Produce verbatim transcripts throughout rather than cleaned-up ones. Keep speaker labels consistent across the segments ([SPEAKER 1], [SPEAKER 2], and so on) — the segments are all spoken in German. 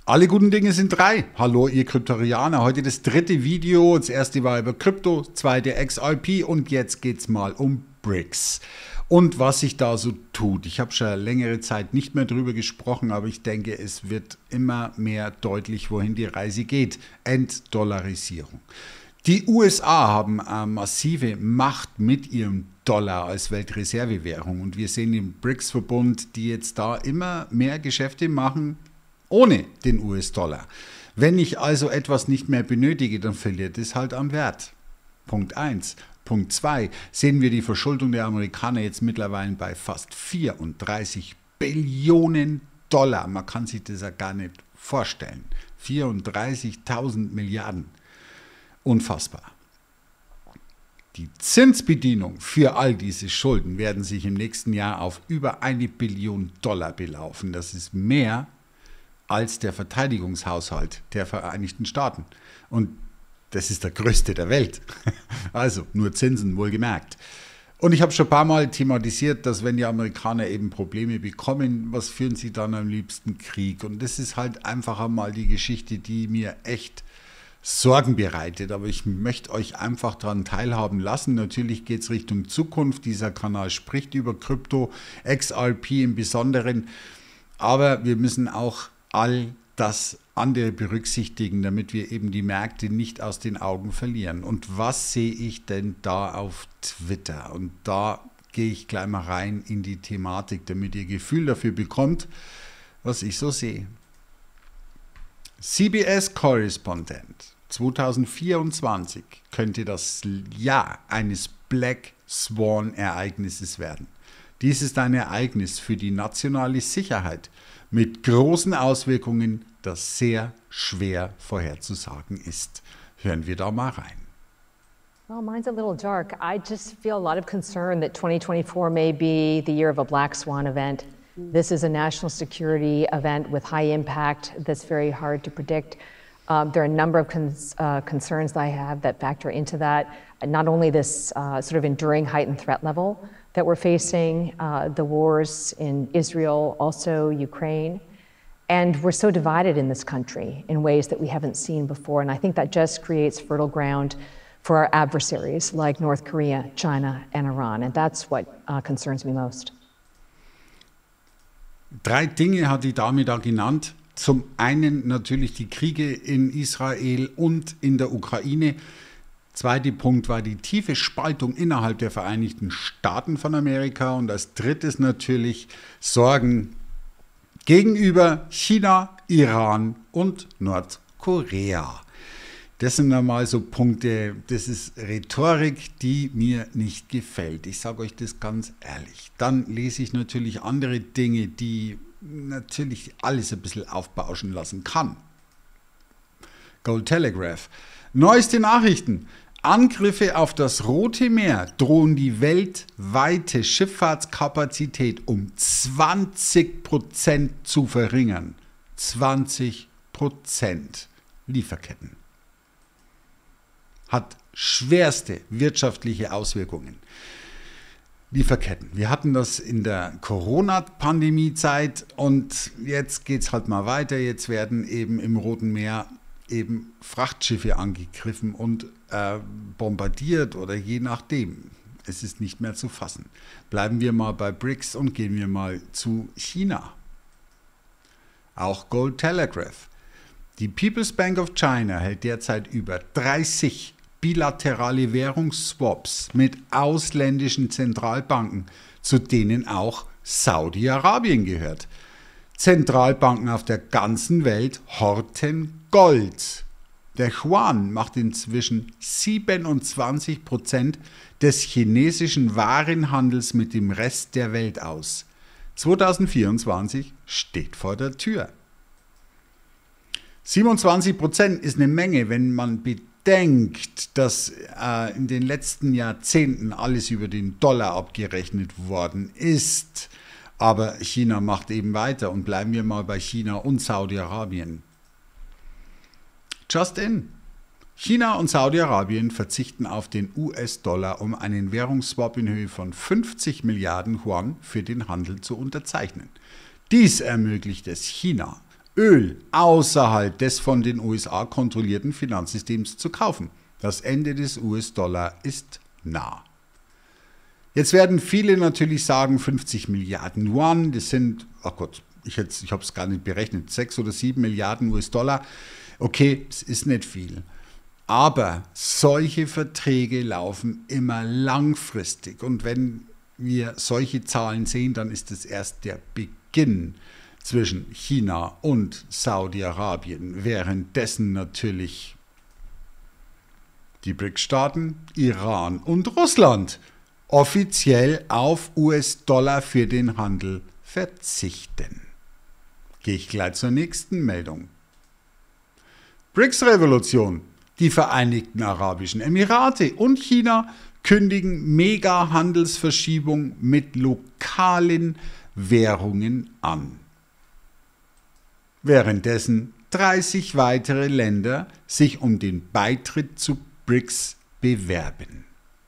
[SPEAKER 1] Alle guten Dinge sind drei. Hallo ihr Kryptorianer, heute das dritte Video. Das erste war über Krypto, das zweite X R P und jetzt geht es mal um B R I C S. Und was sich da so tut. Ich habe schon längere Zeit nicht mehr drüber gesprochen, aber ich denke, es wird immer mehr deutlich, wohin die Reise geht. Entdollarisierung. Die U S A haben eine massive Macht mit ihrem Dollar als Weltreservewährung und wir sehen im B R I C S-Verbund, die jetzt da immer mehr Geschäfte machen ohne den U S-Dollar. Wenn ich also etwas nicht mehr benötige, dann verliert es halt am Wert. Punkt eins. Punkt zwei. Sehen wir die Verschuldung der Amerikaner jetzt mittlerweile bei fast vierunddreißig Billionen Dollar. Man kann sich das ja gar nicht vorstellen. vierunddreißigtausend Milliarden. Unfassbar. Die Zinsbedienung für all diese Schulden werden sich im nächsten Jahr auf über eine Billion Dollar belaufen. Das ist mehr als der Verteidigungshaushalt der Vereinigten Staaten. Und das ist der größte der Welt. Also nur Zinsen, wohlgemerkt. Und ich habe schon ein paar Mal thematisiert, dass wenn die Amerikaner eben Probleme bekommen, was führen sie dann am liebsten? Krieg. Und das ist halt einfach einmal die Geschichte, die mir echt Sorgen bereitet. Aber ich möchte euch einfach daran teilhaben lassen. Natürlich geht es Richtung Zukunft. Dieser Kanal spricht über Krypto, X R P im Besonderen. Aber wir müssen auch all das andere berücksichtigen, damit wir eben die Märkte nicht aus den Augen verlieren. Und was sehe ich denn da auf Twitter? Und da gehe ich gleich mal rein in die Thematik, damit ihr Gefühl dafür bekommt, was ich so sehe. C B S-Korrespondent zweitausendvierundzwanzig könnte das Jahr eines Black Swan-Ereignisses werden. Dies ist ein Ereignis für die nationale Sicherheit mit großen Auswirkungen, das sehr schwer vorherzusagen ist. Hören wir da mal rein.
[SPEAKER 2] Well, mine's a little dark. I just feel a lot of concern that twenty twenty-four may be the year of a black swan event. This is a national security event with high impact that's very hard to predict. Um, there are a number of cons uh, concerns that I have that factor into that. Not only this uh, sort of enduring heightened threat level that we're facing, uh, the wars in Israel, also Ukraine. And we're so divided in this country in ways that we haven't seen before. And I think that just creates fertile ground for our adversaries like North Korea, China, and Iran. And that's what uh, concerns me most.
[SPEAKER 1] Drei Dinge hat die Dame da genannt. Zum einen natürlich die Kriege in Israel und in der Ukraine. Zweiter Punkt war die tiefe Spaltung innerhalb der Vereinigten Staaten von Amerika. Und als drittes natürlich Sorgen gegenüber China, Iran und Nordkorea. Das sind einmal so Punkte, das ist Rhetorik, die mir nicht gefällt. Ich sage euch das ganz ehrlich. Dann lese ich natürlich andere Dinge, die natürlich alles ein bisschen aufbauschen lassen kann. Gold Telegraph. Neueste Nachrichten. Angriffe auf das Rote Meer drohen die weltweite Schifffahrtskapazität um zwanzig Prozent zu verringern. zwanzig Prozent. Lieferketten. Hat schwerste wirtschaftliche Auswirkungen. Lieferketten. Wir hatten das in der Corona-Pandemie-Zeit und jetzt geht es halt mal weiter. Jetzt werden eben im Roten Meer eben Frachtschiffe angegriffen und äh, bombardiert oder je nachdem. Es ist nicht mehr zu fassen. Bleiben wir mal bei B R I C S und gehen wir mal zu China. Auch Gold Telegraph. Die People's Bank of China hält derzeit über dreißig bilaterale Währungsswaps mit ausländischen Zentralbanken, zu denen auch Saudi-Arabien gehört. Zentralbanken auf der ganzen Welt horten Gold. Der Yuan macht inzwischen siebenundzwanzig Prozent des chinesischen Warenhandels mit dem Rest der Welt aus. zweitausendvierundzwanzig steht vor der Tür. siebenundzwanzig Prozent ist eine Menge, wenn man bedenkt, dass äh, in den letzten Jahrzehnten alles über den Dollar abgerechnet worden ist. Aber China macht eben weiter und bleiben wir mal bei China und Saudi-Arabien. Just in. China und Saudi-Arabien verzichten auf den U S-Dollar, um einen Währungsswap in Höhe von fünfzig Milliarden Yuan für den Handel zu unterzeichnen. Dies ermöglicht es China, Öl außerhalb des von den U S A kontrollierten Finanzsystems zu kaufen. Das Ende des U S-Dollar ist nah. Jetzt werden viele natürlich sagen, fünfzig Milliarden Yuan, das sind, ach Gott, ich, ich habe es gar nicht berechnet, sechs oder sieben Milliarden U S-Dollar. Okay, es ist nicht viel. Aber solche Verträge laufen immer langfristig. Und wenn wir solche Zahlen sehen, dann ist es erst der Beginn zwischen China und Saudi-Arabien. Währenddessen natürlich die B R I C-Staaten, Iran und Russland offiziell auf U S-Dollar für den Handel verzichten. Gehe ich gleich zur nächsten Meldung. B R I C-Revolution. Die Vereinigten Arabischen Emirate und China kündigen Mega-Handelsverschiebung mit lokalen Währungen an. Währenddessen dreißig weitere Länder sich um den Beitritt zu B R I C S bewerben.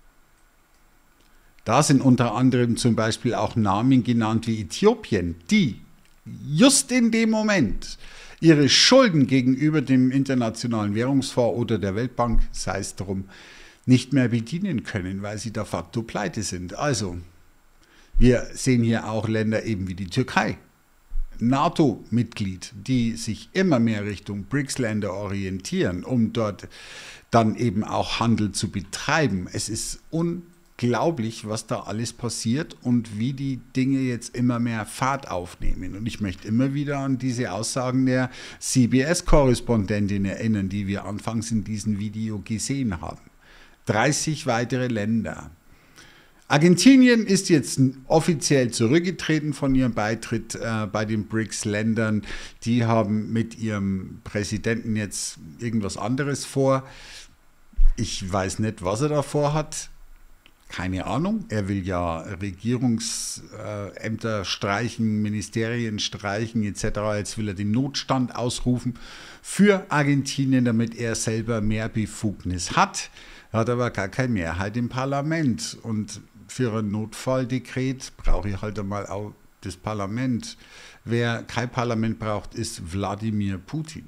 [SPEAKER 1] Da sind unter anderem zum Beispiel auch Namen genannt wie Äthiopien, die just in dem Moment ihre Schulden gegenüber dem Internationalen Währungsfonds oder der Weltbank, sei es drum, nicht mehr bedienen können, weil sie de facto pleite sind. Also, wir sehen hier auch Länder eben wie die Türkei, NATO-Mitglied, die sich immer mehr Richtung B R I C S-Länder orientieren, um dort dann eben auch Handel zu betreiben. Es ist unglaublich, was da alles passiert und wie die Dinge jetzt immer mehr Fahrt aufnehmen. Und ich möchte immer wieder an diese Aussagen der C B S-Korrespondentin erinnern, die wir anfangs in diesem Video gesehen haben. dreißig weitere Länder. Argentinien ist jetzt offiziell zurückgetreten von ihrem Beitritt äh, bei den B R I C S-Ländern. Die haben mit ihrem Präsidenten jetzt irgendwas anderes vor. Ich weiß nicht, was er da vorhat. Keine Ahnung. Er will ja Regierungsämter streichen, Ministerien streichen et cetera. Jetzt will er den Notstand ausrufen für Argentinien, damit er selber mehr Befugnis hat. Er hat aber gar keine Mehrheit im Parlament. Und für ein Notfalldekret brauche ich halt einmal auch das Parlament. Wer kein Parlament braucht, ist Wladimir Putin.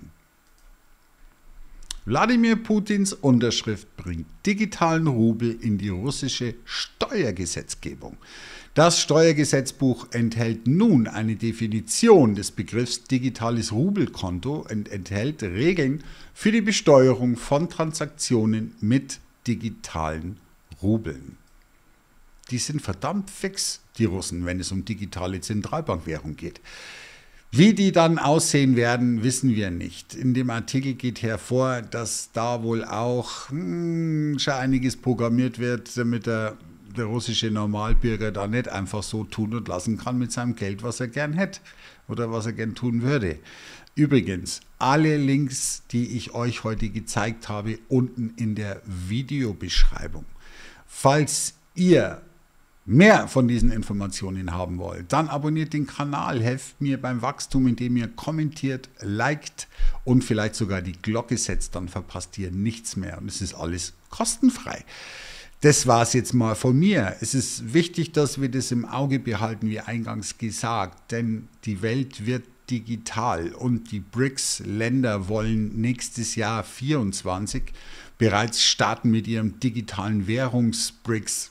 [SPEAKER 1] Wladimir Putins Unterschrift bringt digitalen Rubel in die russische Steuergesetzgebung. Das Steuergesetzbuch enthält nun eine Definition des Begriffs digitales Rubelkonto und enthält Regeln für die Besteuerung von Transaktionen mit digitalen Rubeln. Die sind verdammt fix, die Russen, wenn es um digitale Zentralbankwährung geht. Wie die dann aussehen werden, wissen wir nicht. In dem Artikel geht hervor, dass da wohl auch hm, schon einiges programmiert wird, damit der, der russische Normalbürger da nicht einfach so tun und lassen kann mit seinem Geld, was er gern hätte oder was er gern tun würde. Übrigens, alle Links, die ich euch heute gezeigt habe, unten in der Videobeschreibung. Falls ihr mehr von diesen Informationen haben wollt, dann abonniert den Kanal, helft mir beim Wachstum, indem ihr kommentiert, liked und vielleicht sogar die Glocke setzt, dann verpasst ihr nichts mehr und es ist alles kostenfrei. Das war es jetzt mal von mir. Es ist wichtig, dass wir das im Auge behalten, wie eingangs gesagt, denn die Welt wird digital und die B R I C S-Länder wollen nächstes Jahr vierundzwanzig bereits starten mit ihrem digitalen Währungs-B R I C S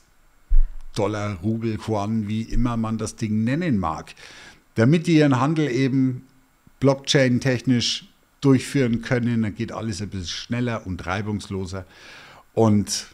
[SPEAKER 1] Dollar, Rubel, Yuan, wie immer man das Ding nennen mag, damit die ihren Handel eben Blockchain-technisch durchführen können. Dann geht alles ein bisschen schneller und reibungsloser. Und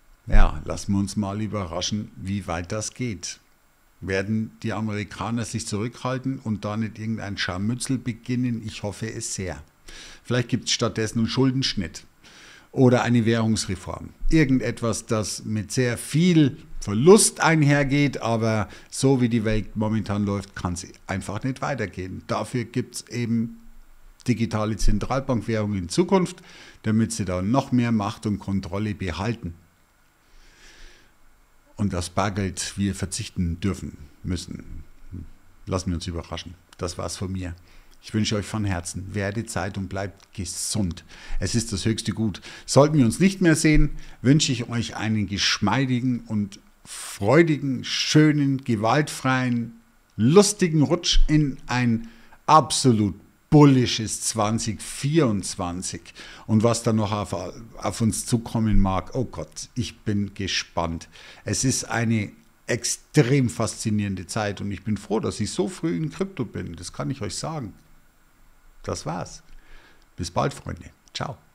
[SPEAKER 1] ja, lassen wir uns mal überraschen, wie weit das geht. Werden die Amerikaner sich zurückhalten und da nicht irgendein Scharmützel beginnen? Ich hoffe es sehr. Vielleicht gibt es stattdessen einen Schuldenschnitt oder eine Währungsreform. Irgendetwas, das mit sehr viel Verlust einhergeht, aber so wie die Welt momentan läuft, kann es einfach nicht weitergehen. Dafür gibt es eben digitale Zentralbankwährungen in Zukunft, damit sie da noch mehr Macht und Kontrolle behalten. Und das Bargeld wir verzichten dürfen, müssen. Lassen wir uns überraschen. Das war's von mir. Ich wünsche euch von Herzen, werdet Zeit und bleibt gesund. Es ist das höchste Gut. Sollten wir uns nicht mehr sehen, wünsche ich euch einen geschmeidigen und freudigen, schönen, gewaltfreien, lustigen Rutsch in ein absolut bullish ist zwanzig vierundzwanzig und was da noch auf, auf uns zukommen mag. Oh Gott, ich bin gespannt. Es ist eine extrem faszinierende Zeit und ich bin froh, dass ich so früh in Krypto bin. Das kann ich euch sagen. Das war's. Bis bald, Freunde. Ciao.